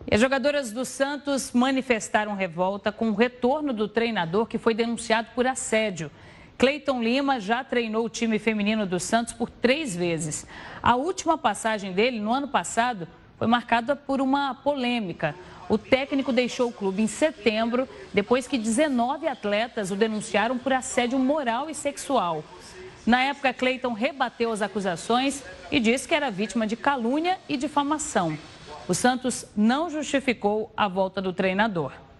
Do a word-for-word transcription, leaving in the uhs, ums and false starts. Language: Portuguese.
E as jogadoras do Santos manifestaram revolta com o retorno do treinador que foi denunciado por assédio. Cleiton Lima já treinou o time feminino do Santos por três vezes. A última passagem dele, no ano passado, foi marcada por uma polêmica. O técnico deixou o clube em setembro, depois que dezenove atletas o denunciaram por assédio moral e sexual. Na época, Cleiton rebateu as acusações e disse que era vítima de calúnia e difamação. O Santos não justificou a volta do treinador.